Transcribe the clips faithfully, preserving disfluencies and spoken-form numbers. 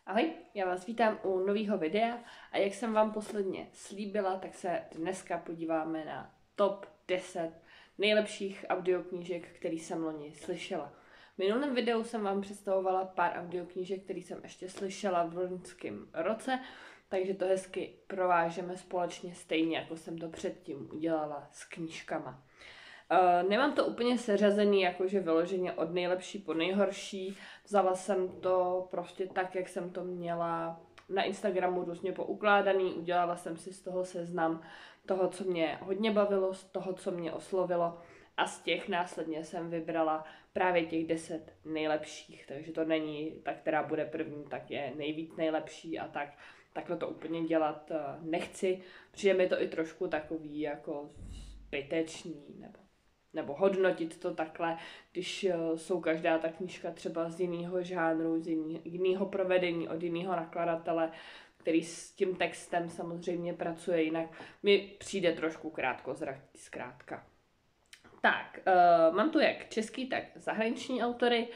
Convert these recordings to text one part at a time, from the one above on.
Ahoj, já vás vítám u nového videa a jak jsem vám posledně slíbila, tak se dneska podíváme na top deset nejlepších audioknížek, který jsem loni slyšela. V minulém videu jsem vám představovala pár audioknížek, který jsem ještě slyšela v loňském roce, takže to hezky provážeme společně stejně, jako jsem to předtím udělala s knížkama. Uh, nemám to úplně seřazený, jakože vyloženě od nejlepší po nejhorší. Vzala jsem to prostě tak, jak jsem to měla na Instagramu různě poukládaný. Udělala jsem si z toho seznam toho, co mě hodně bavilo, z toho, co mě oslovilo. A z těch následně jsem vybrala právě těch deset nejlepších. Takže to není ta, která bude první, tak je nejvíc nejlepší a tak. Takhle to úplně dělat uh, nechci. Přijde mi to i trošku takový jako zbytečný, nebo nebo hodnotit to takhle, když jsou každá ta knížka třeba z jiného žánru, z jiného provedení, od jiného nakladatele, který s tím textem samozřejmě pracuje jinak, mi přijde trošku krátkozraký zkrátka. Tak, uh, mám tu jak český, tak zahraniční autory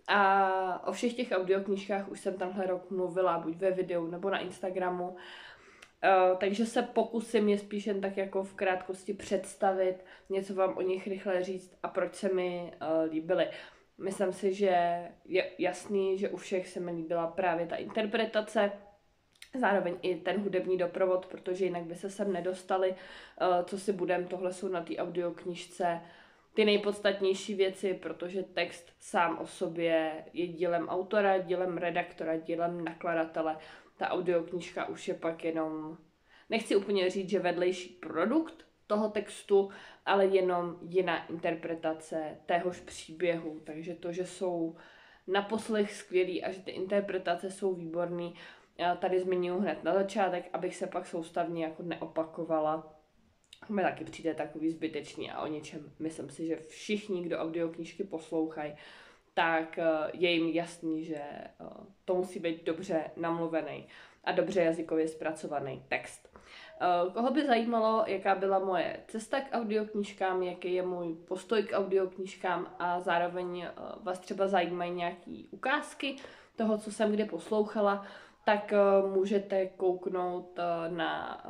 a o všech těch audioknížkách už jsem tenhle rok mluvila, buď ve videu nebo na Instagramu. Uh, takže se pokusím je spíš jen tak jako v krátkosti představit, něco vám o nich rychle říct a proč se mi uh, líbily. Myslím si, že je jasný, že u všech se mi líbila právě ta interpretace, zároveň i ten hudební doprovod, protože jinak by se sem nedostali, uh, co si budem, tohle jsou na té audioknižce ty nejpodstatnější věci, protože text sám o sobě je dílem autora, dílem redaktora, dílem nakladatele. Ta audioknížka už je pak jenom, nechci úplně říct, že vedlejší produkt toho textu, ale jenom jiná interpretace téhož příběhu. Takže to, že jsou na poslech skvělý a že ty interpretace jsou výborný, já tady zmiňuji hned na začátek, abych se pak soustavně jako neopakovala. Mi taky přijde takový zbytečný a o něčem myslím si, že všichni, kdo audioknížky poslouchají, tak je jim jasný, že to musí být dobře namluvený a dobře jazykově zpracovaný text. Koho by zajímalo, jaká byla moje cesta k audioknížkám, jaký je můj postoj k audioknížkám a zároveň vás třeba zajímají nějaké ukázky toho, co jsem kde poslouchala, tak můžete kouknout na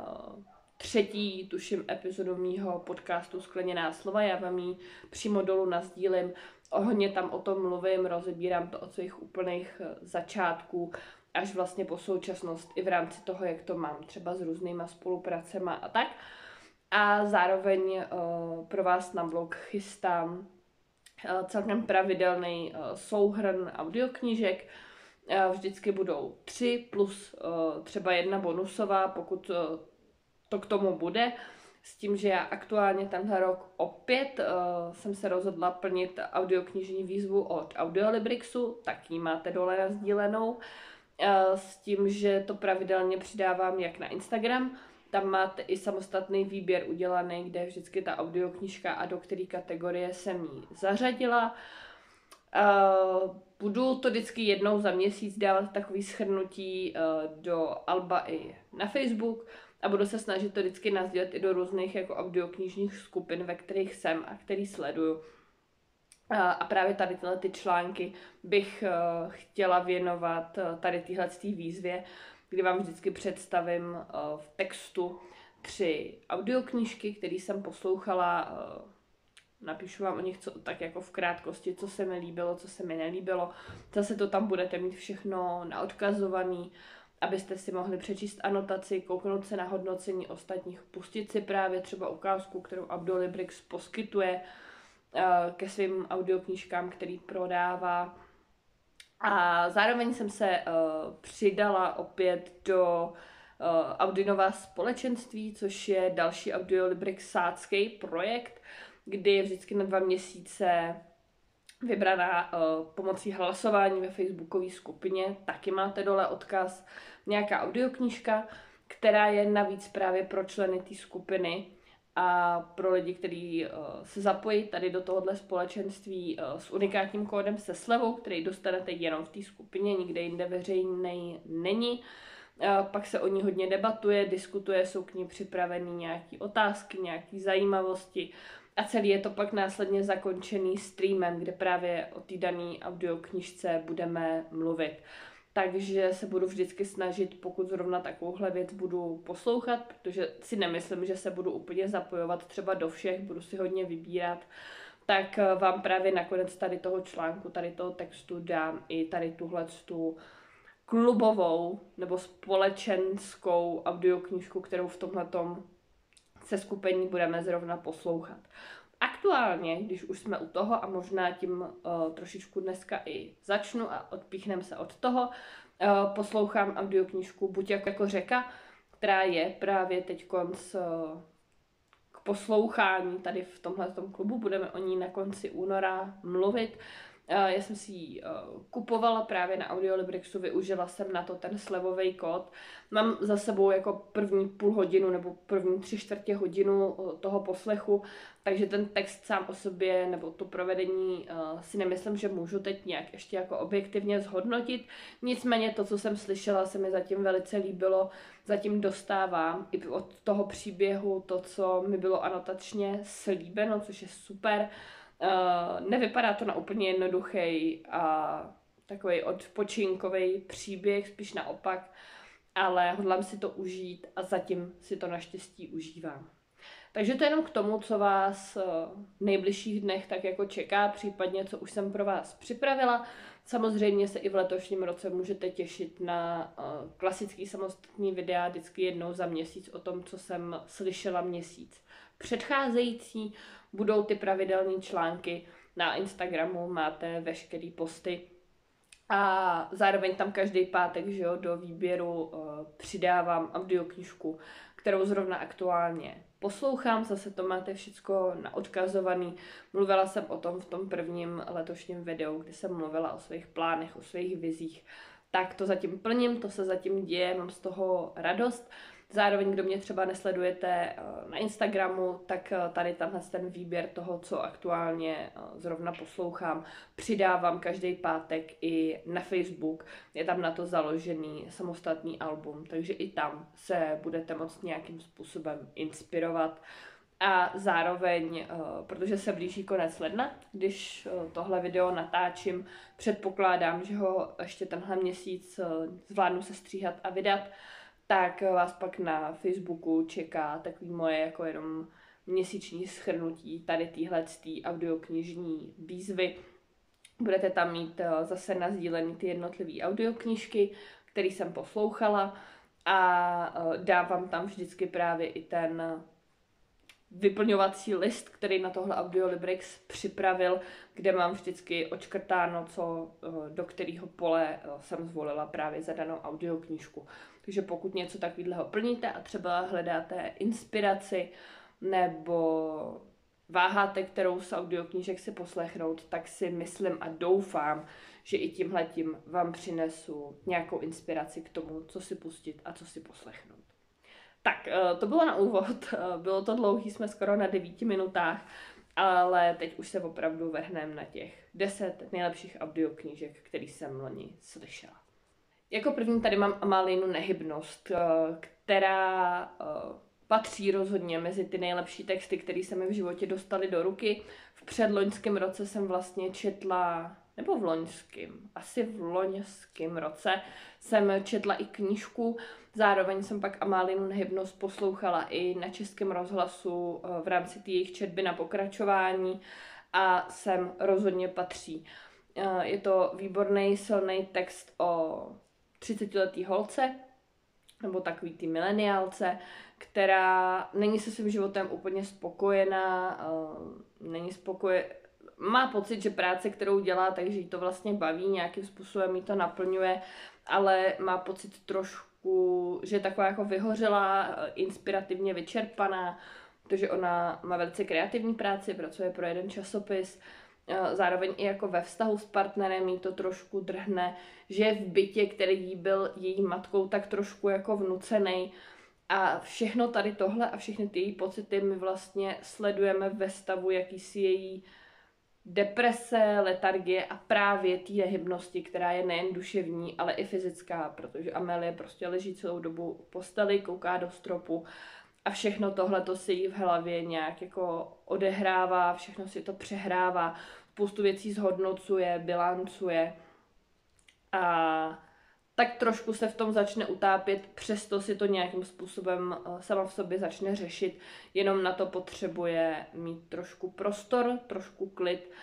třetí, tuším, epizodu mýho podcastu Skleněná slova. Já vám ji přímo dolů nasdílím. Hodně tam o tom mluvím, rozebírám to od svých úplných začátků až vlastně po současnost i v rámci toho, jak to mám třeba s různýma spolupracema a tak. A zároveň uh, pro vás na blog chystám uh, celkem pravidelný uh, souhrn audioknížek. Uh, vždycky budou tři plus uh, třeba jedna bonusová, pokud uh, to k tomu bude. S tím, že já aktuálně tenhle rok opět uh, jsem se rozhodla plnit audioknižní výzvu od Audiolibrixu, tak ji máte dole nasdílenou. Uh, s tím, že to pravidelně přidávám jak na Instagram, tam máte i samostatný výběr udělaný, kde je vždycky ta audioknižka a do které kategorie jsem ji zařadila. Uh, budu to vždycky jednou za měsíc dávat takový shrnutí uh, do Alba i na Facebook, a budu se snažit to vždycky nasdílet i do různých jako audioknižních skupin, ve kterých jsem a který sleduju. A právě tady tyhle ty články bych chtěla věnovat tady téhle výzvě, kdy vám vždycky představím v textu tři audioknížky, které jsem poslouchala. Napíšu vám o nich co, tak jako v krátkosti, co se mi líbilo, co se mi nelíbilo. Zase to tam budete mít všechno naodkazovaný, abyste si mohli přečíst anotaci, kouknout se na hodnocení ostatních, pustit si právě třeba ukázku, kterou Audiolibrix poskytuje uh, ke svým audioknížkám, který prodává. A zároveň jsem se uh, přidala opět do uh, Audinová společenství, což je další Audiolibrixácký projekt, kdy je vždycky na dva měsíce vybraná uh, pomocí hlasování ve facebookové skupině, taky máte dole odkaz, nějaká audioknížka, která je navíc právě pro členy té skupiny a pro lidi, kteří uh, se zapojí tady do tohohle společenství uh, s unikátním kódem se slevou, který dostanete jenom v té skupině, nikde jinde veřejný není. Uh, pak se o ní hodně debatuje, diskutuje, jsou k ní připraveny nějaké otázky, nějaké zajímavosti. A celý je to pak následně zakončený streamem, kde právě o té dané audioknižce budeme mluvit. takže se budu vždycky snažit, pokud zrovna takovouhle věc budu poslouchat, protože si nemyslím, že se budu úplně zapojovat třeba do všech, budu si hodně vybírat, tak vám právě nakonec tady toho článku, tady toho textu dám i tady tuhle tu klubovou nebo společenskou audioknížku, kterou v tomhletom seskupení budeme zrovna poslouchat. Aktuálně, když už jsme u toho a možná tím uh, trošičku dneska i začnu a odpíchnem se od toho, uh, poslouchám audioknížku Buď jako řeka, která je právě teď konc uh, k poslouchání tady v tomhletom klubu. Budeme o ní na konci února mluvit. Já jsem si ji kupovala právě na Audiolibrixu, využila jsem na to ten slevový kód. Mám za sebou jako první půl hodinu nebo první tři čtvrtě hodinu toho poslechu, takže ten text sám o sobě nebo to provedení si nemyslím, že můžu teď nějak ještě jako objektivně zhodnotit. Nicméně to, co jsem slyšela, se mi zatím velice líbilo, zatím dostávám i od toho příběhu to, co mi bylo anotačně slíbeno, což je super. Uh, nevypadá to na úplně jednoduchý a takový odpočinkový příběh, spíš naopak, ale hodlám si to užít a zatím si to naštěstí užívám. Takže to je jenom k tomu, co vás v nejbližších dnech tak jako čeká, případně co už jsem pro vás připravila. Samozřejmě se i v letošním roce můžete těšit na uh, klasický samostatný videa vždycky jednou za měsíc o tom, co jsem slyšela měsíc předcházející. Budou ty pravidelné články, na Instagramu máte veškerý posty a zároveň tam každý pátek, že jo, do výběru uh, přidávám audioknižku, kterou zrovna aktuálně poslouchám, zase to máte všecko naodkazovaný. Mluvila jsem o tom v tom prvním letošním videu, kdy jsem mluvila o svých plánech, o svých vizích. Tak to zatím plním, to se zatím děje, mám z toho radost. Zároveň, kdo mě třeba nesledujete na Instagramu, tak tady tenhle ten výběr toho, co aktuálně zrovna poslouchám, přidávám každý pátek i na Facebook. Je tam na to založený samostatný album, takže i tam se budete moct nějakým způsobem inspirovat. A zároveň, protože se blíží konec ledna, když tohle video natáčím, předpokládám, že ho ještě tenhle měsíc zvládnu sestříhat a vydat, tak vás pak na Facebooku čeká takový moje jako jenom měsíční shrnutí tady téhletý audioknižní výzvy. Budete tam mít zase nasdílený ty jednotlivé audioknížky, které jsem poslouchala a dávám tam vždycky právě i ten vyplňovací list, který na tohle Audiolibrix připravil, kde mám vždycky očkrtáno, co, do kterého pole jsem zvolila právě za danou audioknížku. Takže pokud něco takového plníte a třeba hledáte inspiraci nebo váháte, kterou z audioknížek si poslechnout, tak si myslím a doufám, že i tímhletím vám přinesu nějakou inspiraci k tomu, co si pustit a co si poslechnout. Tak, to bylo na úvod, bylo to dlouhý, jsme skoro na devíti minutách, ale teď už se opravdu vrhneme na těch deset nejlepších audioknížek, který jsem loni slyšela. Jako první tady mám Amálinu Nehybnost, která patří rozhodně mezi ty nejlepší texty, které se mi v životě dostaly do ruky. V předloňském roce jsem vlastně četla, nebo v loňském, asi v loňském roce jsem četla i knížku, zároveň jsem pak Amálinu Nehybnost poslouchala i na Českém rozhlasu v rámci té jejich četby na pokračování a sem rozhodně patří. Je to výborný, silný text o třicetiletý holce, nebo takový ty mileniálce, která není se svým životem úplně spokojená, není spokojená, má pocit, že práce, kterou dělá, takže jí to vlastně baví, nějakým způsobem jí to naplňuje, ale má pocit trošku, že je taková jako vyhořelá, inspirativně vyčerpaná, protože ona má velice kreativní práci, pracuje pro jeden časopis, zároveň i jako ve vztahu s partnerem jí to trošku drhne, že je v bytě, který jí byl její matkou tak trošku jako vnucený. A všechno tady tohle a všechny ty její pocity my vlastně sledujeme ve stavu jakýsi její deprese, letargie a právě té nehybnosti, která je nejen duševní, ale i fyzická, protože Amélie prostě leží celou dobu v posteli, kouká do stropu a všechno tohle to si jí v hlavě nějak jako odehrává, všechno si to přehrává, spoustu věcí zhodnocuje, bilancuje a tak trošku se v tom začne utápět, přesto si to nějakým způsobem sama v sobě začne řešit, jenom na to potřebuje mít trošku prostor, trošku klid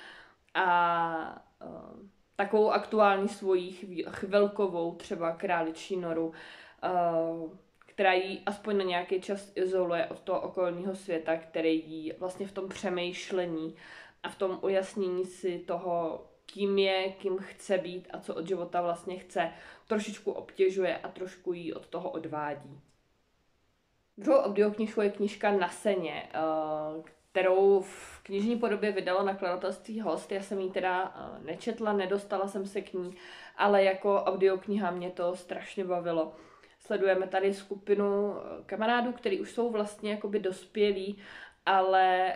a uh, takovou aktuální svoji chvilkovou třeba králičí noru, uh, která jí aspoň na nějaký čas izoluje od toho okolního světa, který jí vlastně v tom přemýšlení a v tom ujasnění si toho, kým je, kým chce být a co od života vlastně chce, trošičku obtěžuje a trošku jí od toho odvádí. Druhou audioknížkou je knížka Na seně, kterou v knižní podobě vydalo nakladatelství Host. Já jsem ji teda nečetla, nedostala jsem se k ní, ale jako audiokniha mě to strašně bavilo. Sledujeme tady skupinu kamarádů, kteří už jsou vlastně jakoby dospělí, ale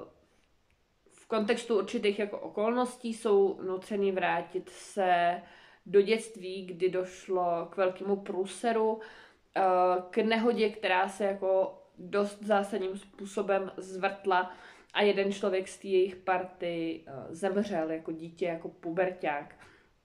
v kontextu určitých jako okolností jsou nuceni vrátit se do dětství, kdy došlo k velkému průseru, k nehodě, která se jako dost zásadním způsobem zvrtla a jeden člověk z té jejich party zemřel jako dítě, jako puberťák.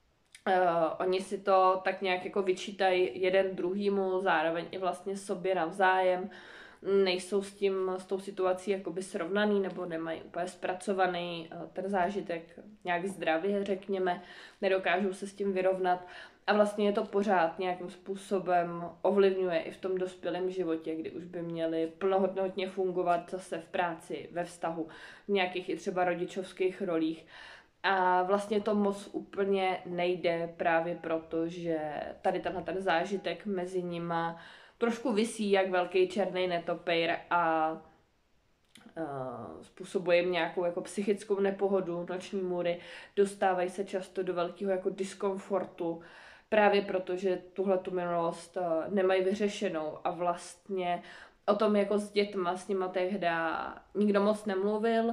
Oni si to tak nějak jako vyčítají jeden druhýmu, zároveň i vlastně sobě navzájem. Nejsou s tím, s tou situací jakoby srovnaný nebo nemají úplně zpracovaný ten zážitek nějak zdravě, řekněme, nedokážou se s tím vyrovnat a vlastně je to pořád nějakým způsobem ovlivňuje i v tom dospělém životě, kdy už by měli plnohodnotně fungovat zase v práci, ve vztahu, v nějakých i třeba rodičovských rolích. A vlastně to moc úplně nejde právě proto, že tady tenhle ten zážitek mezi nima trošku visí jak velký černý netopejr a uh, způsobuje jim nějakou jako psychickou nepohodu, noční můry, dostávají se často do velkého jako diskomfortu, právě proto, že tuhle tu minulost uh, nemají vyřešenou a vlastně o tom jako s dětma, s nima tehda nikdo moc nemluvil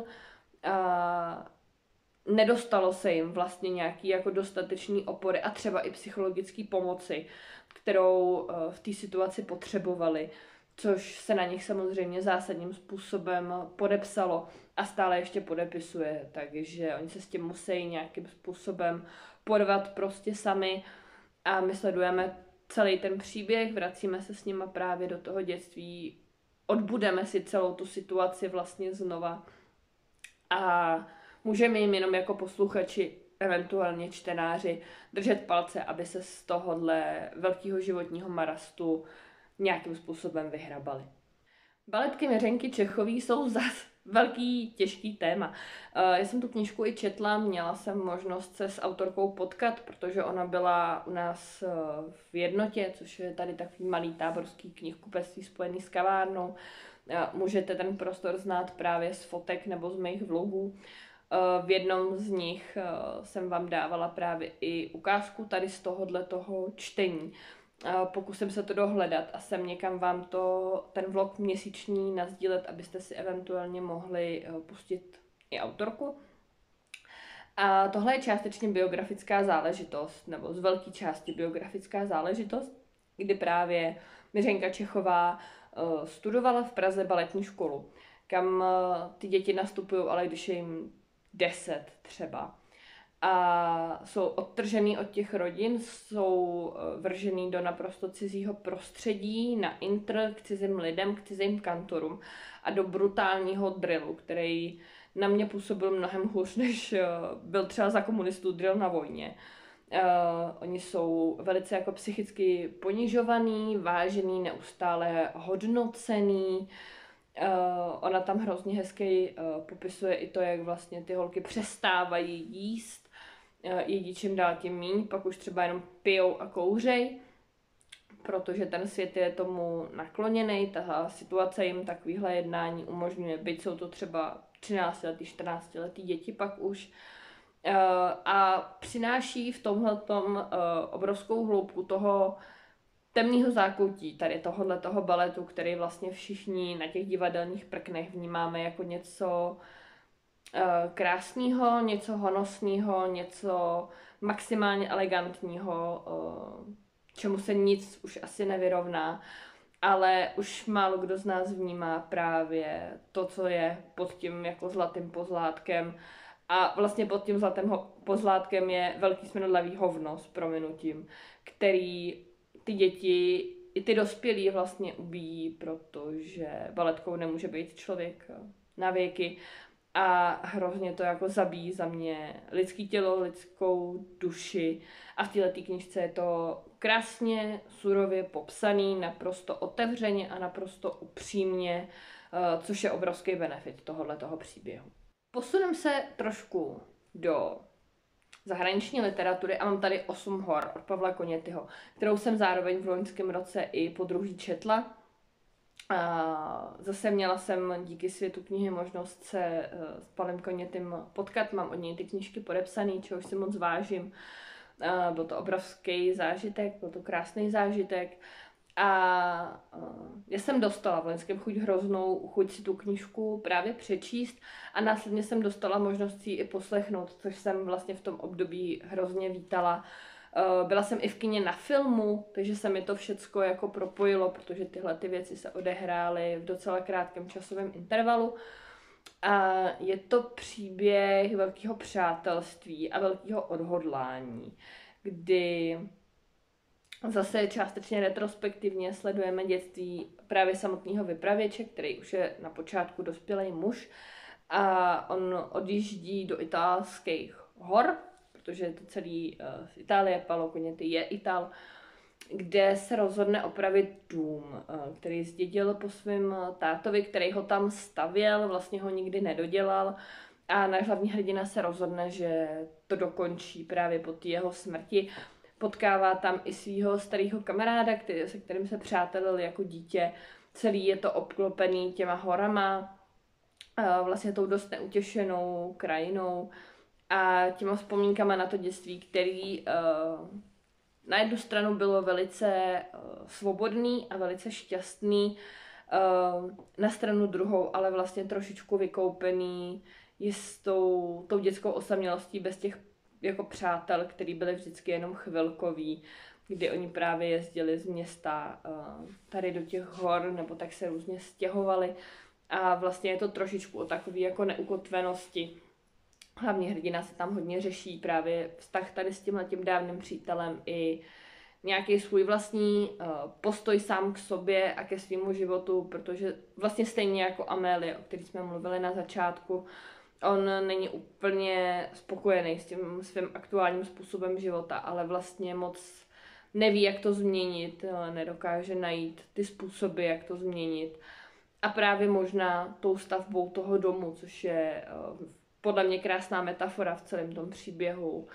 a nedostalo se jim vlastně nějaký jako dostatečný opory a třeba i psychologické pomoci, kterou v té situaci potřebovali, což se na nich samozřejmě zásadním způsobem podepsalo a stále ještě podepisuje, takže oni se s tím musí nějakým způsobem porvat prostě sami a my sledujeme celý ten příběh, vracíme se s nima právě do toho dětství, odbudeme si celou tu situaci vlastně znova a můžeme jim jenom jako posluchači, eventuálně čtenáři, držet palce, aby se z tohohle velkého životního marastu nějakým způsobem vyhrabali. Baletky Miřenky Čechové jsou zas velký, těžký téma. Já jsem tu knížku i četla, měla jsem možnost se s autorkou potkat, protože ona byla u nás v Jednotě, což je tady takový malý táborský knihkupectví spojený s kavárnou. Můžete ten prostor znát právě z fotek nebo z mých vlogů. V jednom z nich jsem vám dávala právě i ukázku tady z tohohle toho čtení. Pokusím se to dohledat a sem někam vám to, ten vlog měsíční nasdílet, abyste si eventuálně mohli pustit i autorku. A tohle je částečně biografická záležitost, nebo z velké části biografická záležitost, kdy právě Miřenka Čechová studovala v Praze baletní školu, kam ty děti nastupují, ale když je jim deset třeba. A jsou odtržený od těch rodin, jsou vržený do naprosto cizího prostředí, na intr, k cizím lidem, k cizím kantorům a do brutálního drillu, který na mě působil mnohem hůř, než byl třeba za komunistů drill na vojně. Uh, oni jsou velice jako psychicky ponižovaný, vážený, neustále hodnocený. Uh, ona tam hrozně hezky uh, popisuje i to, jak vlastně ty holky přestávají jíst, uh, jedí čím dál tím míň, pak už třeba jenom pijou a kouřej, protože ten svět je tomu nakloněný, ta situace jim takovýhle jednání umožňuje, byť jsou to třeba třináctiletý, čtrnáctiletý děti pak už, uh, a přináší v tomhletom uh, obrovskou hloubku toho temného zákoutí tady tohohle toho baletu, který vlastně všichni na těch divadelních prknech vnímáme jako něco uh, krásného, něco honosného, něco maximálně elegantního, uh, čemu se nic už asi nevyrovná, ale už málo kdo z nás vnímá právě to, co je pod tím jako zlatým pozlátkem A vlastně pod tím zlatým pozlátkem je velký smradlavý hovno s prominutím, který ty děti i ty dospělí vlastně ubíjí, protože baletkou nemůže být člověk na věky a hrozně to jako zabíjí za mě lidský tělo, lidskou duši a v této knižce je to krásně, surově popsaný, naprosto otevřeně a naprosto upřímně, což je obrovský benefit tohohle toho příběhu. Posunem se trošku do zahraniční literatury a mám tady Osm hor od Pavla Konětyho, kterou jsem zároveň v loňském roce i podruhý četla. A zase měla jsem díky světu knihy možnost se s Pavlem Konětym potkat, mám od něj ty knížky podepsaný, čehož si moc vážím. A byl to obrovský zážitek, byl to krásný zážitek. A já jsem dostala v loňském chuť hroznou chuť si tu knížku právě přečíst a následně jsem dostala možnost si ji i poslechnout, což jsem vlastně v tom období hrozně vítala. Byla jsem i v kině na filmu, takže se mi to všecko jako propojilo, protože tyhle ty věci se odehrály v docela krátkém časovém intervalu. A je to příběh velkého přátelství a velkého odhodlání, kdy zase částečně retrospektivně sledujeme dětství právě samotného vypravěče, který už je na počátku dospělý muž a on odjíždí do italských hor, protože je to celý uh, z Itálie, Paolo Koněty je Ital, kde se rozhodne opravit dům, uh, který zdědil po svém tátovi, který ho tam stavěl, vlastně ho nikdy nedodělal a náš hlavní hrdina se rozhodne, že to dokončí právě po té jeho smrti. Potkává tam i svého starého kamaráda, který, se kterým se přátelil jako dítě. Celý je to obklopený těma horama, vlastně tou dost neutěšenou krajinou a těma vzpomínkama na to dětství, který na jednu stranu bylo velice svobodný a velice šťastný, na stranu druhou ale vlastně trošičku vykoupený jistou tou dětskou osamělostí bez těch jako přátel, který byli vždycky jenom chvilkoví, kdy oni právě jezdili z města uh, tady do těch hor, nebo tak se různě stěhovali a vlastně je to trošičku o takové jako neukotvenosti. Hlavně hrdina se tam hodně řeší právě vztah tady s tímhletím dávným přítelem i nějaký svůj vlastní uh, postoj sám k sobě a ke svému životu, protože vlastně stejně jako Amélie, o který jsme mluvili na začátku, on není úplně spokojený s tím svým aktuálním způsobem života, ale vlastně moc neví, jak to změnit, nedokáže najít ty způsoby, jak to změnit. A právě možná tou stavbou toho domu, což je podle mě krásná metafora v celém tom příběhu,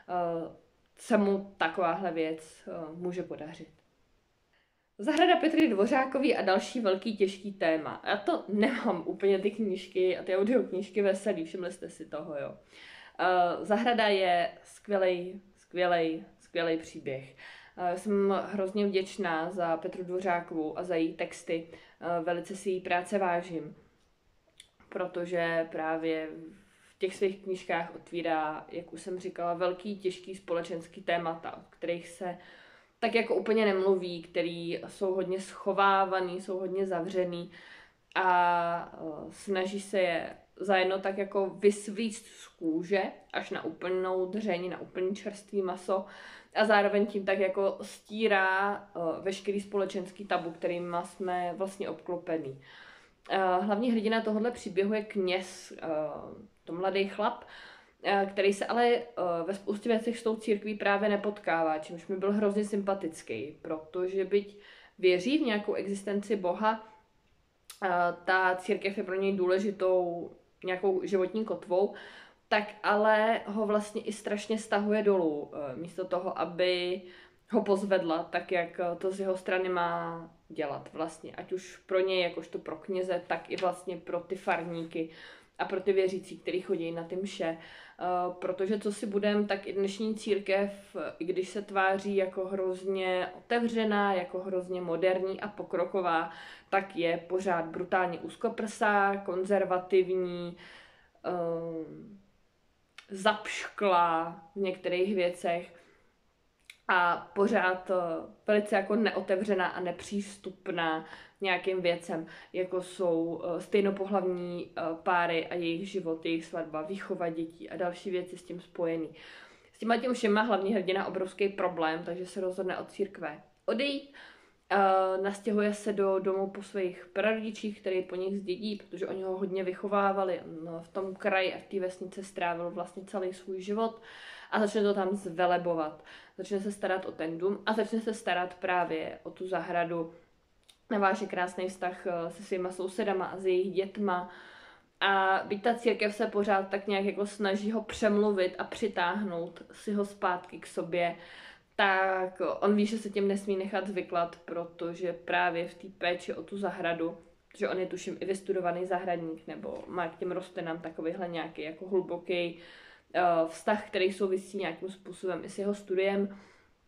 se mu takováhle věc může podařit. Zahrada Petry Dvořákový a další velký těžký téma. Já to nemám úplně ty knížky a ty audioknížky veselý, všimli jste si toho, jo. Uh, Zahrada je skvělej, skvělej, skvělej příběh. Uh, jsem hrozně vděčná za Petru Dvořákovou a za její texty. Uh, velice si její práce vážím, protože právě v těch svých knížkách otvírá, jak už jsem říkala, velký, těžký společenský témata, o kterých se tak jako úplně nemluví, který jsou hodně schovávaný, jsou hodně zavřený a uh, snaží se je zajedno tak jako vysvíct z kůže až na úplnou dřeň, na úplný čerstvý maso a zároveň tím tak jako stírá uh, veškerý společenský tabu, kterým jsme vlastně obklopení. Uh, hlavní hrdina tohohle příběhu je kněz, uh, to mladý chlap, který se ale ve spoustě věcech s tou církví právě nepotkává, čímž mi byl hrozně sympatický, protože byť věří v nějakou existenci Boha, ta církev je pro něj důležitou nějakou životní kotvou, tak ale ho vlastně i strašně stahuje dolů, místo toho, aby ho pozvedla, tak jak to z jeho strany má dělat vlastně, ať už pro něj, jakožto pro kněze, tak i vlastně pro ty farníky a pro ty věřící, kteří chodí na ty mše. Uh, protože co si budem, tak i dnešní církev, i když se tváří jako hrozně otevřená, jako hrozně moderní a pokroková, tak je pořád brutálně úzkoprsá, konzervativní, uh, zapšklá v některých věcech. a pořád velice jako neotevřená a nepřístupná nějakým věcem, jako jsou stejnopohlavní páry a jejich život, jejich svatba, výchova dětí a další věci s tím spojený. S tím tím všem má hlavní hrdina obrovský problém, takže se rozhodne od církve odejít. Uh, nastěhuje se do domu po svých prarodičích, který po nich zdědí, protože oni ho hodně vychovávali. No, v tom kraji a v té vesnici strávil vlastně celý svůj život a začne to tam zvelebovat. Začne se starat o ten dům a začne se starat právě o tu zahradu. Naváže krásný vztah se svýma sousedama a s jejich dětma. A byť ta církev se pořád tak nějak jako snaží ho přemluvit a přitáhnout si ho zpátky k sobě, tak on ví, že se tím nesmí nechat zvyklat, protože právě v té péči o tu zahradu, že on je tuším i vystudovaný zahradník, nebo má k těm rostlinám takovýhle nějaký jako hluboký uh, vztah, který souvisí nějakým způsobem i s jeho studiem,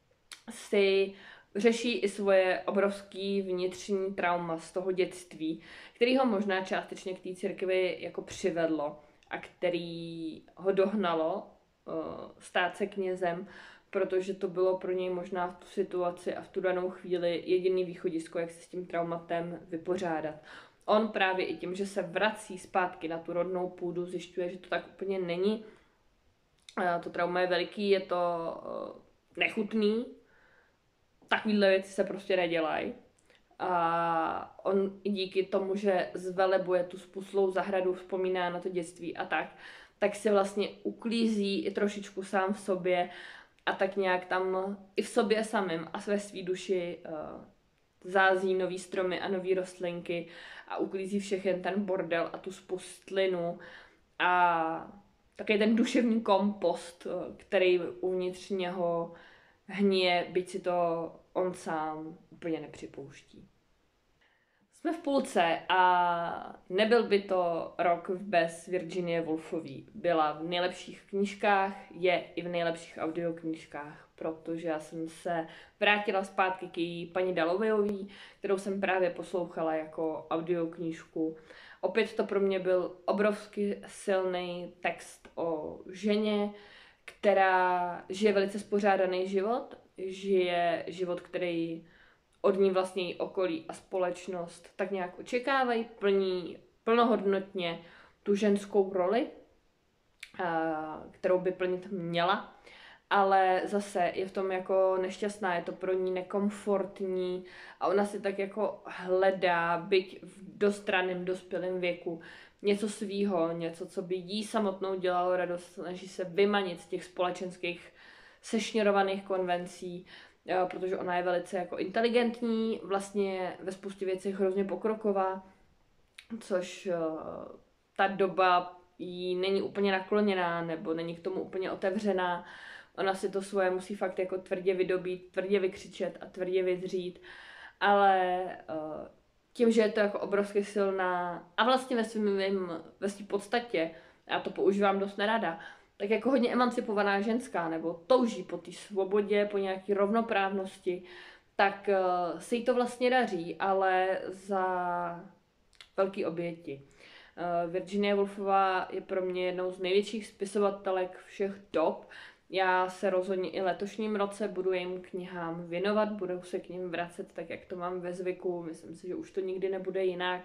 si řeší i svoje obrovský vnitřní trauma z toho dětství, který ho možná částečně k té církvi jako přivedlo a který ho dohnalo uh, stát se knězem, protože to bylo pro něj možná v tu situaci a v tu danou chvíli jediný východisko, jak se s tím traumatem vypořádat. On právě i tím, že se vrací zpátky na tu rodnou půdu, zjišťuje, že to tak úplně není. To trauma je veliký, je to nechutný, takovýhle věci se prostě nedělají. A on i díky tomu, že zvelebuje tu spuslou zahradu, vzpomíná na to dětství a tak, tak si vlastně uklízí i trošičku sám v sobě a tak nějak tam i v sobě samým a ve svý duši uh, zází nový stromy a nový rostlinky a uklízí všechen ten bordel a tu spustlinu a taky ten duševní kompost, uh, který uvnitř něho hníje, byť si to on sám úplně nepřipouští. Jsme v půlce a nebyl by to rok bez Virginie Woolfové. Byla v nejlepších knížkách, je i v nejlepších audioknížkách, protože já jsem se vrátila zpátky k její paní Dallowayové, kterou jsem právě poslouchala jako audioknížku. Opět to pro mě byl obrovsky silný text o ženě, která žije velice spořádaný život, žije život, který od ní vlastně její okolí a společnost tak nějak očekávají, plní plnohodnotně tu ženskou roli, kterou by plnit měla, ale zase je v tom jako nešťastná, je to pro ní nekomfortní a ona si tak jako hledá, byť v dost raném dospělém věku, něco svýho, něco, co by jí samotnou dělalo radost, snaží se vymanit z těch společenských sešněrovaných konvencí, protože ona je velice jako inteligentní, vlastně ve spoustě věcí hrozně pokroková, což ta doba jí není úplně nakloněná, nebo není k tomu úplně otevřená. Ona si to svoje musí fakt jako tvrdě vydobít, tvrdě vykřičet a tvrdě vydřít, ale tím, že je to jako obrovsky silná a vlastně ve svým, ve svým podstatě, já to používám dost nerada, tak jako hodně emancipovaná ženská, nebo touží po té svobodě, po nějaké rovnoprávnosti, tak uh, se jí to vlastně daří, ale za velký oběti. Uh, Virginia Woolfová je pro mě jednou z největších spisovatelek všech dob. Já se rozhodně i letošním roce budu jejím knihám věnovat, budu se k ním vracet tak, jak to mám ve zvyku. Myslím si, že už to nikdy nebude jinak.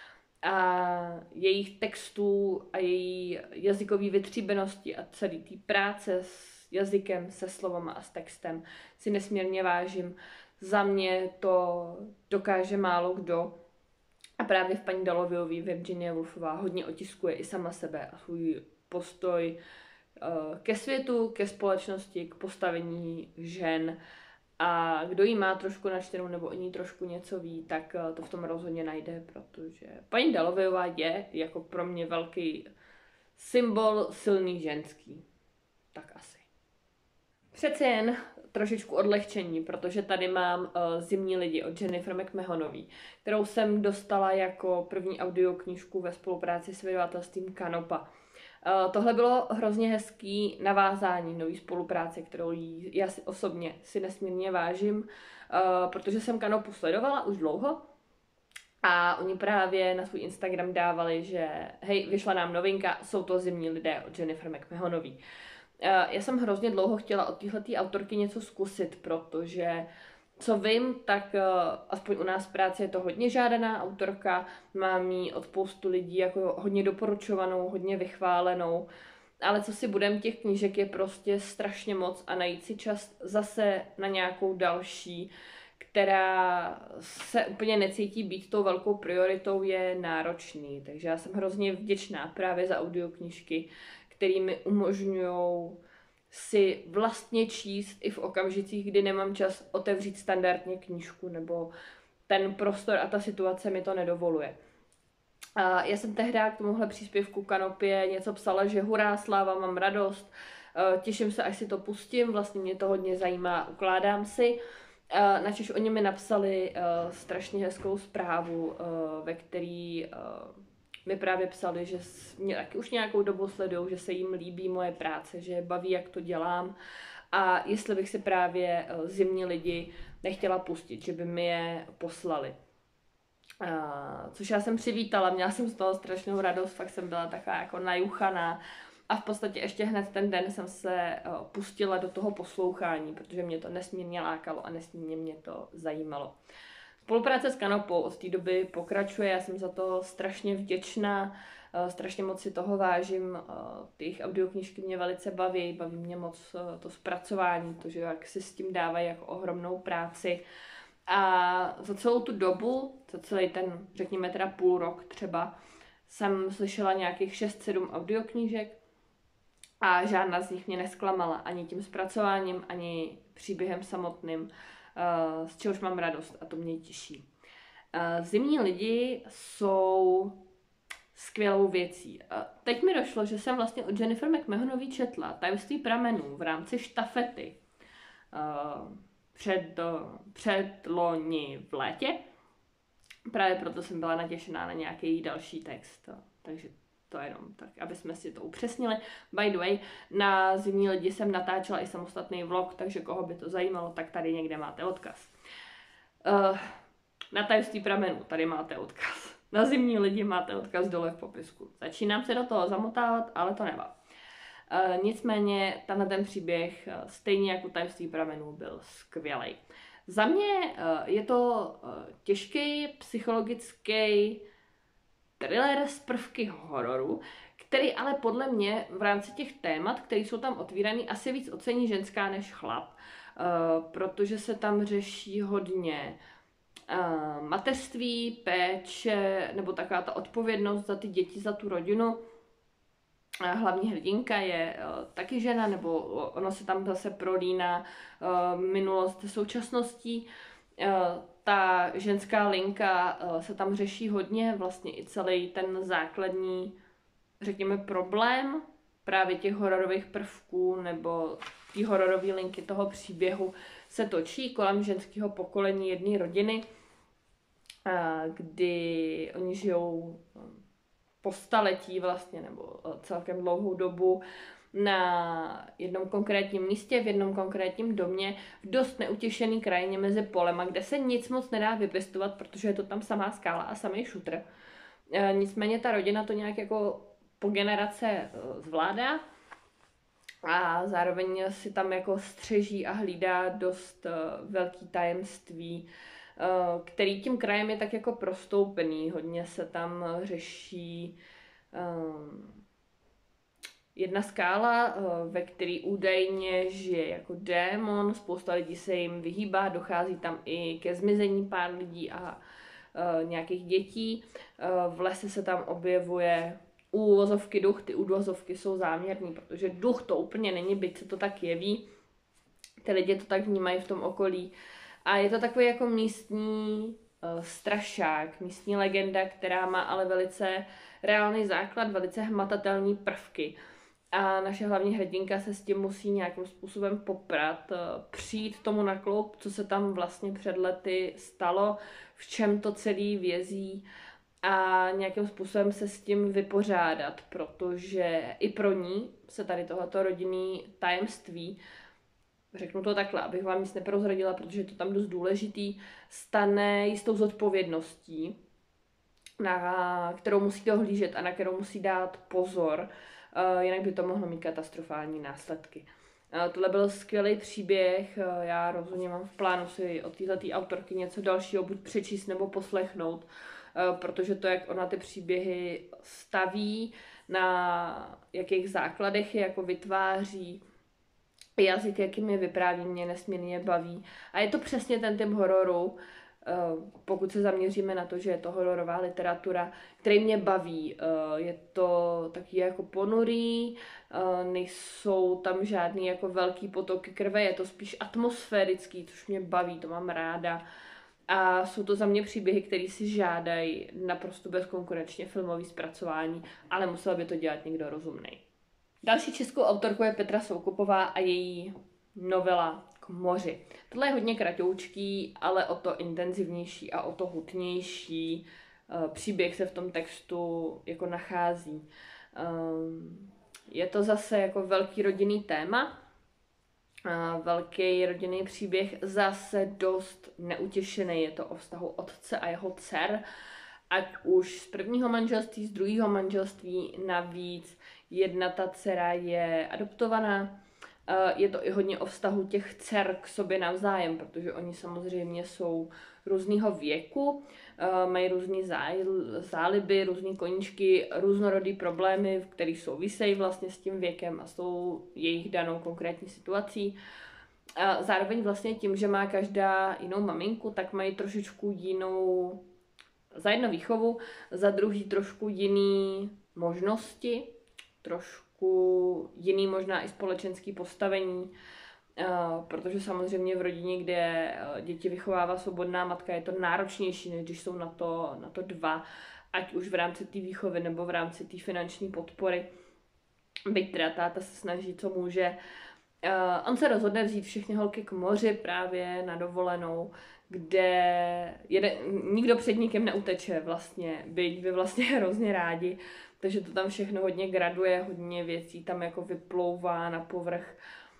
A jejich textů a její jazykové vytříbenosti a celý té práce s jazykem, se slovama a s textem si nesmírně vážím. Za mě to dokáže málo kdo. A právě v paní Dallowayové Virginia Woolfová hodně otiskuje i sama sebe a svůj postoj ke světu, ke společnosti, k postavení žen. A kdo jí má trošku načtenou nebo o ní trošku něco ví, tak to v tom rozhodně najde, protože paní Dallowayová je jako pro mě velký symbol silný ženský. Tak asi. Přece jen trošičku odlehčení, protože tady mám uh, Zimní lidi od Jennifer McMahonové, kterou jsem dostala jako první audioknížku ve spolupráci s vydavatelstvím Kanopa. Uh, tohle bylo hrozně hezký navázání nový spolupráce, kterou jí, já si osobně si nesmírně vážím, uh, protože jsem Kanopu sledovala už dlouho a oni právě na svůj Instagram dávali, že hej, vyšla nám novinka, jsou to Zimní lidé od Jennifer McMahonové. Já jsem hrozně dlouho chtěla od téhletý autorky něco zkusit, protože co vím, tak aspoň u nás v práci je to hodně žádaná autorka, mám ji od spoustu lidí jako hodně doporučovanou, hodně vychválenou, ale co si budem, těch knížek je prostě strašně moc a najít si čas zase na nějakou další, která se úplně necítí být tou velkou prioritou, je náročný. Takže já jsem hrozně vděčná právě za audioknížky, které mi umožňují si vlastně číst i v okamžicích, kdy nemám čas otevřít standardně knížku, nebo ten prostor a ta situace mi to nedovoluje. A já jsem tehdy k tomuhle příspěvku Kanopě něco psala, že hurá, sláva, mám radost, těším se, až si to pustím, vlastně mě to hodně zajímá, ukládám si. Načež oni mi napsali strašně hezkou zprávu, ve který mi právě psali, že mě taky už nějakou dobu sledují, že se jim líbí moje práce, že je baví, jak to dělám a jestli bych si právě Zimní lidi nechtěla pustit, že by mi je poslali. Uh, což já jsem přivítala, měla jsem z toho strašnou radost, fakt jsem byla taková jako najuchaná a v podstatě ještě hned ten den jsem se uh, pustila do toho poslouchání, protože mě to nesmírně lákalo a nesmírně mě to zajímalo. Spolupráce s Kanopou od té doby pokračuje, já jsem za to strašně vděčná, uh, strašně moc si toho vážím, uh, ty jejich audioknížky mě velice baví, baví mě moc uh, to zpracování, to, že jak si s tím dávají jako ohromnou práci. A za celou tu dobu, za celý ten, řekněme teda půl rok třeba, jsem slyšela nějakých šest sedm audioknížek a žádná z nich mě nesklamala ani tím zpracováním, ani příběhem samotným, z čehož mám radost a to mě těší. Zimní lidi jsou skvělou věcí. Teď mi došlo, že jsem vlastně od Jennifer McMahonové četla Tajemství pramenů v rámci štafety před, před loni v létě. Právě proto jsem byla natěšená na nějaký další text. Takže to jenom tak, aby jsme si to upřesnili. By the way, na Zimní lidi jsem natáčela i samostatný vlog, takže koho by to zajímalo, tak tady někde máte odkaz. Uh, na Tajemství pramenů tady máte odkaz. Na Zimní lidi máte odkaz dole v popisku. Začínám se do toho zamotávat, ale to nevá. Uh, nicméně tenhle ten příběh, uh, stejně jako Tajemství pramenů, byl skvělej. Za mě uh, je to uh, těžký psychologický thriller z prvky hororu, který ale podle mě v rámci těch témat, které jsou tam otvíraný, asi víc ocení ženská než chlap, uh, protože se tam řeší hodně uh, mateřství, péče, nebo taková ta odpovědnost za ty děti, za tu rodinu. Hlavní hrdinka je uh, taky žena, nebo ono se tam zase prolíná uh, minulost současností. Uh, ta ženská linka uh, se tam řeší hodně, vlastně i celý ten základní, řekněme, problém právě těch hororových prvků nebo ty hororové linky toho příběhu se točí kolem ženského pokolení jedné rodiny, uh, kdy oni žijou po staletí vlastně, nebo celkem dlouhou dobu na jednom konkrétním místě, v jednom konkrétním domě, v dost neutěšený krajině mezi polema, kde se nic moc nedá vypěstovat, protože je to tam samá skála a samý šutr. E, nicméně ta rodina to nějak jako po generace zvládá a zároveň si tam jako střeží a hlídá dost velký tajemství, který tím krajem je tak jako prostoupený. Hodně se tam řeší um, jedna skála, uh, ve který údajně žije jako démon, spousta lidí se jim vyhýbá, dochází tam i ke zmizení pár lidí a uh, nějakých dětí. Uh, v lese se tam objevuje úvozovky duch, ty úvozovky jsou záměrný, protože duch to úplně není, byť se to tak jeví. Ty lidi to tak vnímají v tom okolí. A je to takový jako místní uh, strašák, místní legenda, která má ale velice reálný základ, velice hmatatelný prvky. A naše hlavní hrdinka se s tím musí nějakým způsobem poprat, uh, přijít tomu na kloup, co se tam vlastně před lety stalo, v čem to celý vězí a nějakým způsobem se s tím vypořádat, protože i pro ní se tady tohleto rodinný tajemství, řeknu to takhle, abych vám nic neprozradila, protože je to tam dost důležitý, stane jistou zodpovědností, na kterou musí dohlížet a na kterou musí dát pozor, jinak by to mohlo mít katastrofální následky. Tohle byl skvělý příběh, já rozhodně mám v plánu si od této autorky něco dalšího buď přečíst nebo poslechnout, protože to, jak ona ty příběhy staví, na jakých základech je jako vytváří, jazyk, jakým je vypráví, mě nesmírně baví. A je to přesně ten typ hororu, pokud se zaměříme na to, že je to hororová literatura, který mě baví. Je to taky jako ponurý, nejsou tam žádný jako velký potoky krve, je to spíš atmosférický, což mě baví, to mám ráda. A jsou to za mě příběhy, které si žádají naprosto bezkonkurenčně filmový zpracování, ale musel by to dělat někdo rozumnej. Další českou autorkou je Petra Soukupová a její novela K moři. Tohle je hodně kratoučký, ale o to intenzivnější a o to hutnější příběh se v tom textu jako nachází. Je to zase jako velký rodinný téma, velký rodinný příběh, zase dost neutěšený. Je to o vztahu otce a jeho dcer, ať už z prvního manželství, z druhého manželství, navíc jedna ta dcera je adoptovaná. Je to i hodně o vztahu těch dcer k sobě navzájem, protože oni samozřejmě jsou různýho věku, mají různý záliby, různý koníčky, různorodý problémy, které souvisejí vlastně s tím věkem a s tou jejich danou konkrétní situací. A zároveň vlastně tím, že má každá jinou maminku, tak mají trošičku jinou, za jedno výchovu, za druhý trošku jiný možnosti, trošku jiný možná i společenský postavení, protože samozřejmě v rodině, kde děti vychovává svobodná matka, je to náročnější, než když jsou na to, na to dva, ať už v rámci té výchovy nebo v rámci té finanční podpory. Byť teda táta se snaží, co může. On se rozhodne vzít všechny holky k moři právě na dovolenou, kde jede, nikdo před nikým neuteče vlastně, byť by vlastně hrozně rádi, takže to tam všechno hodně graduje, hodně věcí tam jako vyplouvá na povrch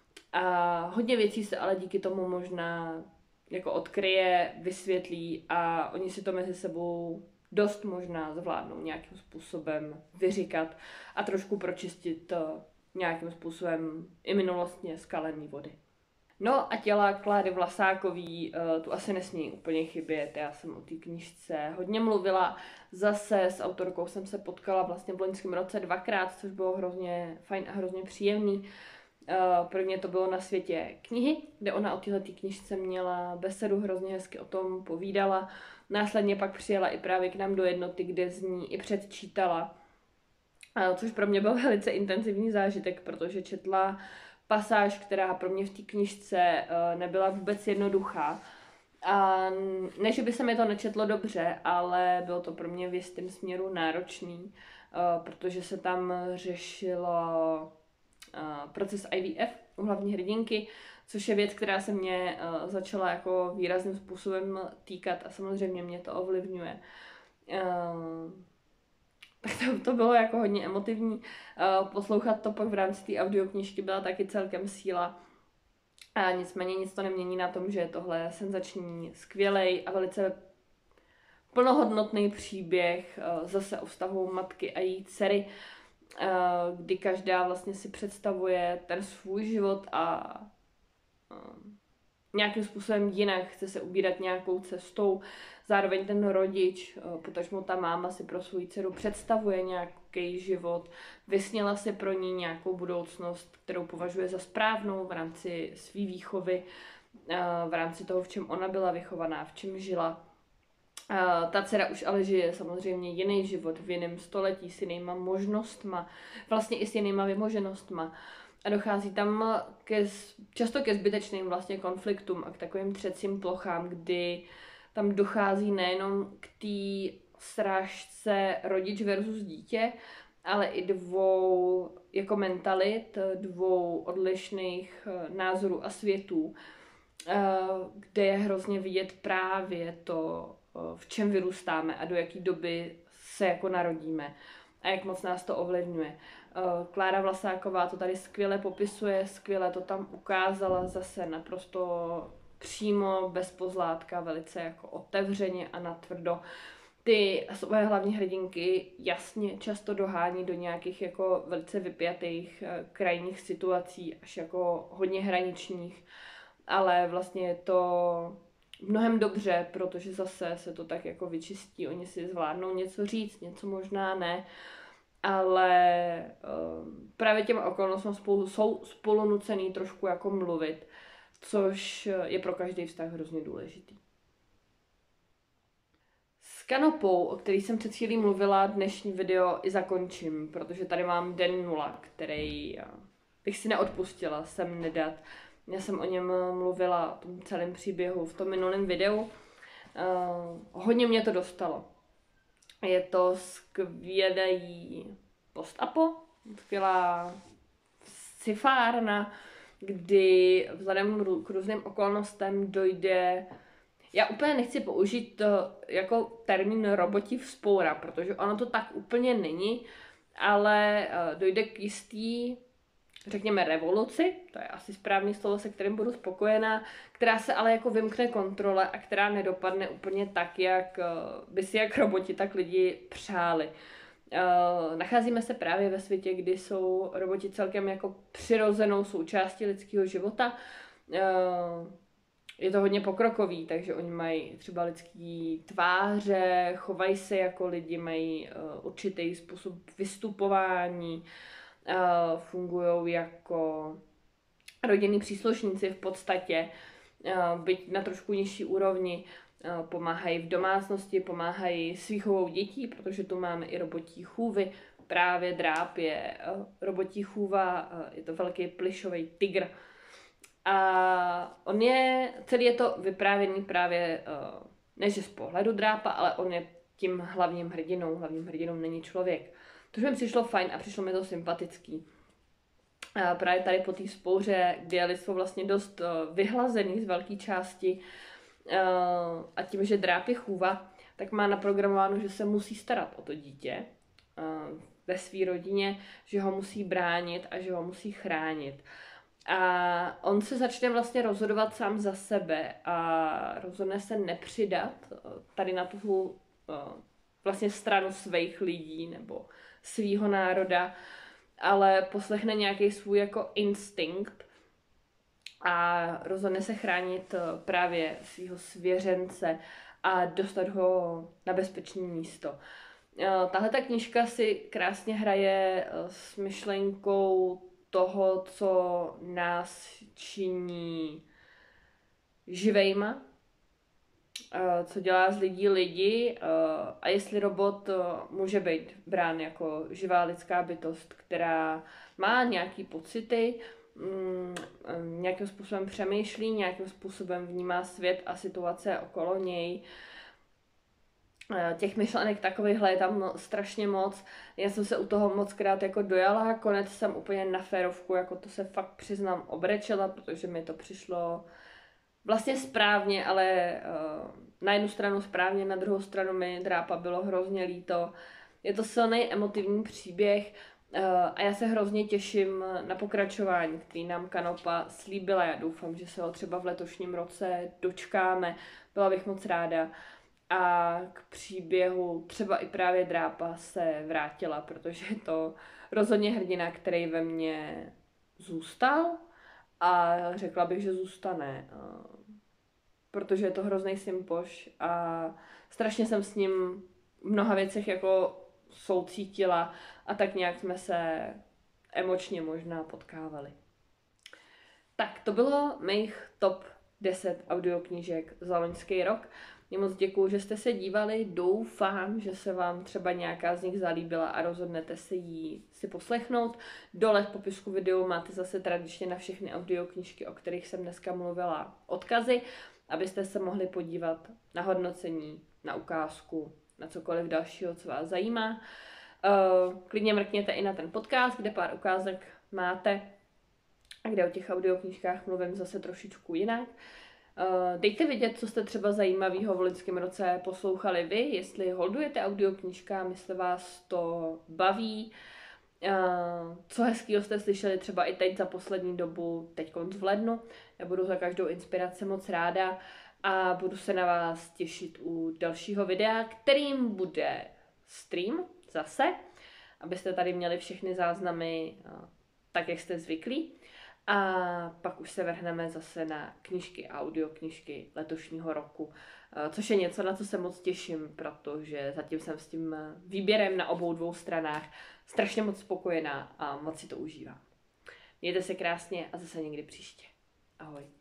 a hodně věcí se ale díky tomu možná jako odkryje, vysvětlí a oni si to mezi sebou dost možná zvládnou nějakým způsobem vyříkat a trošku pročistit nějakým způsobem i minulostně skalený vody. No a těla Kláry Vlasákový tu asi nesmí úplně chybět. Já jsem o té knížce hodně mluvila. Zase s autorkou jsem se potkala vlastně v loňském roce dvakrát, což bylo hrozně fajn a hrozně příjemný. Prvně to bylo na Světě knihy, kde ona o této knížce měla besedu, hrozně hezky o tom povídala. Následně pak přijela i právě k nám do Jednoty, kde z ní i předčítala, což pro mě byl velice intenzivní zážitek, protože četla pasáž, která pro mě v té knížce nebyla vůbec jednoduchá. A ne, že by se mi to nečetlo dobře, ale bylo to pro mě v jistém směru náročný, protože se tam řešilo proces I V F u hlavní hrdinky, což je věc, která se mě začala jako výrazným způsobem týkat a samozřejmě mě to ovlivňuje. Tak to, to bylo jako hodně emotivní. Uh, poslouchat to pak v rámci té audioknížky byla taky celkem síla. A nicméně nic to nemění na tom, že tohle je senzační, skvělej a velice plnohodnotný příběh uh, zase o vztahu matky a její dcery, uh, kdy každá vlastně si představuje ten svůj život a uh, nějakým způsobem jinak chce se ubírat nějakou cestou. Zároveň ten rodič, potažmo ta máma si pro svou dceru představuje nějaký život, vysněla si pro ní nějakou budoucnost, kterou považuje za správnou v rámci své výchovy, v rámci toho, v čem ona byla vychovaná, v čem žila. Ta dcera už ale žije samozřejmě jiný život v jiném století s jinýma možnostma, vlastně i s jinýma vymoženostma. A dochází tam ke, často ke zbytečným vlastně konfliktům a k takovým třecím plochám, kdy tam dochází nejenom k té srážce rodič versus dítě, ale i dvou jako mentalit, dvou odlišných názorů a světů, kde je hrozně vidět právě to, v čem vyrůstáme a do jaké doby se jako narodíme a jak moc nás to ovlivňuje. Klára Vlasáková to tady skvěle popisuje, skvěle to tam ukázala zase naprosto přímo, bez pozlátka, velice jako otevřeně a natvrdo. ty své hlavní hrdinky jasně často dohání do nějakých jako velice vypjatých uh, krajních situací, až jako hodně hraničních, ale vlastně je to mnohem dobře, protože zase se to tak jako vyčistí, oni si zvládnou něco říct, něco možná ne, ale um, právě těma okolnostem spolu, jsou spolu nucený trošku jako mluvit, což je pro každý vztah hrozně důležitý. S kanopou, o který jsem před chvílí mluvila, dnešní video i zakončím, protože tady mám den nula, který bych si neodpustila sem nedat. Já jsem o něm mluvila, o tom celém příběhu v tom minulém videu. Uh, hodně mě to dostalo. Je to skvělý post-apo, skvělá sci-fárna, kdy vzhledem k různým okolnostem dojde... Já úplně nechci použít to jako termín roboti vzpoura, protože ono to tak úplně není, ale dojde k jistý, řekněme, revoluci, to je asi správný slovo, se kterým budu spokojená, která se ale jako vymkne kontrole a která nedopadne úplně tak, jak by si jak roboti, tak lidi přáli. Uh, nacházíme se právě ve světě, kdy jsou roboti celkem jako přirozenou součástí lidského života. Uh, je to hodně pokrokový, takže oni mají třeba lidský tváře, chovají se jako lidi, mají uh, určitý způsob vystupování, uh, fungují jako rodinní příslušníci v podstatě, uh, byť na trošku nižší úrovni. Pomáhají v domácnosti, pomáhají s výchovou dětí, protože tu máme i robotí chůvy. Právě Dráp je robotí chůva, je to velký plyšový tygr. A on je, celý je to vyprávěný právě, ne že z pohledu Drápa, ale on je tím hlavním hrdinou. Hlavním hrdinou není člověk. To mi přišlo fajn a přišlo mi to sympatický. A právě tady po té vzpouře, kdy je lidstvo vlastně dost vyhlazený z velké části, Uh, a tím, že Dráp je chůva, tak má naprogramováno, že se musí starat o to dítě uh, ve své rodině, že ho musí bránit a že ho musí chránit. A on se začne vlastně rozhodovat sám za sebe a rozhodne se nepřidat uh, tady na tu uh, vlastně stranu svých lidí nebo svýho národa, ale poslechne nějaký svůj jako instinkt a rozhodne se chránit právě svého svěřence a dostat ho na bezpečné místo. Tahle ta knížka si krásně hraje s myšlenkou toho, co nás činí živejma, co dělá z lidí lidi a jestli robot může být brán jako živá lidská bytost, která má nějaký pocity, nějakým způsobem přemýšlí, nějakým způsobem vnímá svět a situace okolo něj. Těch myšlenek takovýchhle je tam strašně moc. Já jsem se u toho moc krát jako dojala, konec jsem úplně na férovku, jako to se fakt přiznám, obrečela, protože mi to přišlo vlastně správně, ale uh, na jednu stranu správně, na druhou stranu mi Drápa bylo hrozně líto. Je to silný emotivní příběh, Uh, a já se hrozně těším na pokračování, který nám Kanopa slíbila. Já doufám, že se ho třeba v letošním roce dočkáme. Byla bych moc ráda. A k příběhu třeba i právě Drápa se vrátila, protože je to rozhodně hrdina, který ve mně zůstal a řekla bych, že zůstane. Uh, protože je to hrozný sympoš a strašně jsem s ním v mnoha věcech jako soucítila a tak nějak jsme se emočně možná potkávali. Tak to bylo mých top deset audioknížek za loňský rok. Já moc děkuju, že jste se dívali, doufám, že se vám třeba nějaká z nich zalíbila a rozhodnete se jí si poslechnout. Dole v popisku videu máte zase tradičně na všechny audioknížky, o kterých jsem dneska mluvila, odkazy, abyste se mohli podívat na hodnocení, na ukázku, na cokoliv dalšího, co vás zajímá. Uh, klidně mrkněte i na ten podcast, kde pár ukázek máte a kde o těch audioknížkách mluvím zase trošičku jinak. Uh, dejte vědět, co jste třeba zajímavého v loňském roce poslouchali vy, jestli holdujete audioknížkám, jestli vás to baví, uh, co hezkýho jste slyšeli třeba i teď za poslední dobu, teď v lednu. Já budu za každou inspiraci moc ráda. a budu se na vás těšit u dalšího videa, kterým bude stream zase, abyste tady měli všechny záznamy tak, jak jste zvyklí. A pak už se vrhneme zase na knížky, audioknížky letošního roku, což je něco, na co se moc těším, protože zatím jsem s tím výběrem na obou dvou stranách strašně moc spokojená a moc si to užívám. Mějte se krásně a zase někdy příště. Ahoj.